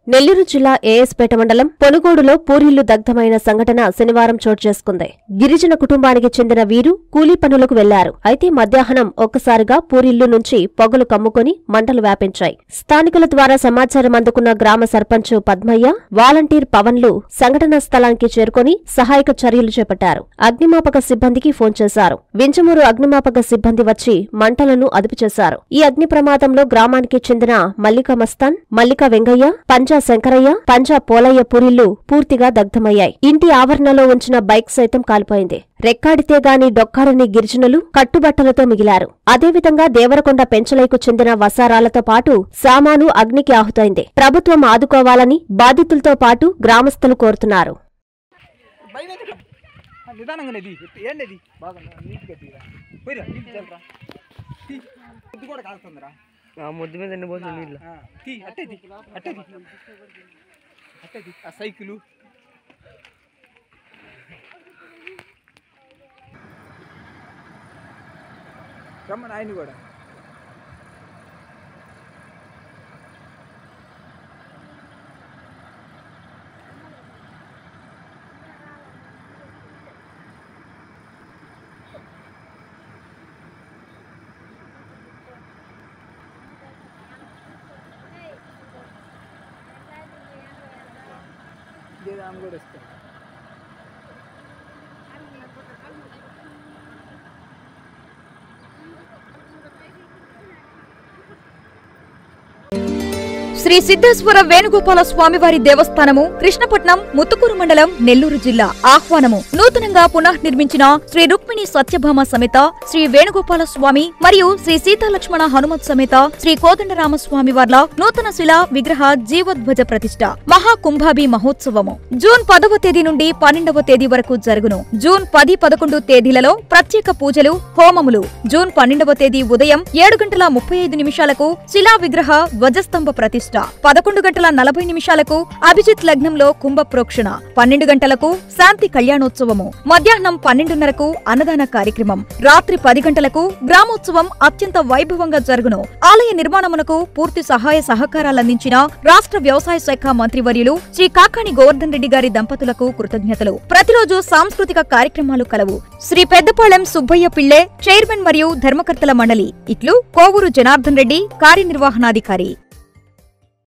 నెల్లూరు జిల్లా ఏఎస్పేట మండలం పొనుగోడులో పూరిళ్లు దగ్ధమైన సంఘటన శనివారం చోటు చేసుకుంది. గిరిజన కుటుంబానికి చెందిన వీరు కూలీ పనులకు వెళ్లారు. అయితే మధ్యాహ్నం ఒక్కసారిగా పూరిళ్లు నుంచి పొగలు కమ్ముకొని మంటలు వ్యాపించాయి. స్థానికుల ద్వారా సమాచారం అందుకున్న గ్రామ సర్పంచ్ పద్మయ్య, వాలంటీర్ పవన్లు సంఘటనా స్థలానికి చేరుకొని సహాయక చర్యలు చేపట్టారు. అగ్నిమాపక సిబ్బందికి ఫోన్ చేశారు. వింజమూరు అగ్నిమాపక సిబ్బంది వచ్చి మంటలను అదుపు చేశారు. ఈ అగ్ని ప్రమాదంలో గ్రామానికి చెందిన మల్లిక మస్తాన్, మల్లిక వెంగయ్య, పంజా శంకరయ్య, పంజా పోలయ్య పూరిళ్లు పూర్తిగా దగ్ధమయ్యాయి. ఇంటి ఆవరణలో ఉంచిన బైక్ సైతం కాలిపోయింది. రెక్కాడితే గాని డొక్కాడని గిరిజనులు కట్టుబట్టలతో మిగిలారు. అదేవిధంగా దేవరకొండ పెంచలైకు చెందిన వసారాలతో పాటు సామాను అగ్నికి ఆహుతైంది. ప్రభుత్వం ఆదుకోవాలని బాధితులతో పాటు గ్రామస్తులు కోరుతున్నారు. ముద్దు మీద ఎన్ని పోతుంది నీళ్ళు సైకిలు రమ్మని ఆయన కూడా ఆమె కూడా వస్తారు. శ్రీ సిద్ధేశ్వర వేణుగోపాల స్వామివారి దేవస్థానము, కృష్ణపట్నం, ముత్తుకూరు మండలం, నెల్లూరు జిల్లా ఆహ్వానము. నూతనంగా పునఃనిర్మించిన శ్రీ రుక్మిణి సత్యభామ సమేత శ్రీ వేణుగోపాల స్వామి మరియు శ్రీ సీతాలక్ష్మణ హనుమత్ సమేత శ్రీ కోదండరామస్వామి వార్ల నూతన శిలా విగ్రహ జీవోద్వజ ప్రతిష్ఠ మహాకుంభాభి మహోత్సవము జూన్ 10వ తేదీ నుండి 12వ తేదీ వరకు జరుగును. జూన్ 10, 11 తేదీలలో ప్రత్యేక పూజలు, హోమములు. జూన్ 12వ తేదీ ఉదయం 7:35 శిలా విగ్రహ ధ్వజస్తంభ ప్రతిష్ఠ, 11:40 అభిజిత్ లగ్నంలో కుంభ ప్రోక్షణ, 12 గంటలకు శాంతి కళ్యాణోత్సవము, మధ్యాహ్నం 12:30 అన్నదాన కార్యక్రమం, రాత్రి 10 గంటలకు గ్రామోత్సవం అత్యంత వైభవంగా జరుగును. ఆలయ నిర్మాణమునకు పూర్తి సహాయ సహకారాలందించిన రాష్ట్ర వ్యవసాయ శాఖ మంత్రివర్యులు శ్రీ కాకాణి గోవర్ధన్ రెడ్డి గారి దంపతులకు కృతజ్ఞతలు. ప్రతిరోజు సాంస్కృతిక కార్యక్రమాలు కలవు. శ్రీ పెద్దపాళెం సుబ్బయ్య పిళ్ళే చైర్మన్ మరియు ధర్మకర్తల మండలి. ఇట్లు కోవూరు జనార్దన్ రెడ్డి, కార్యనిర్వహణాధికారి.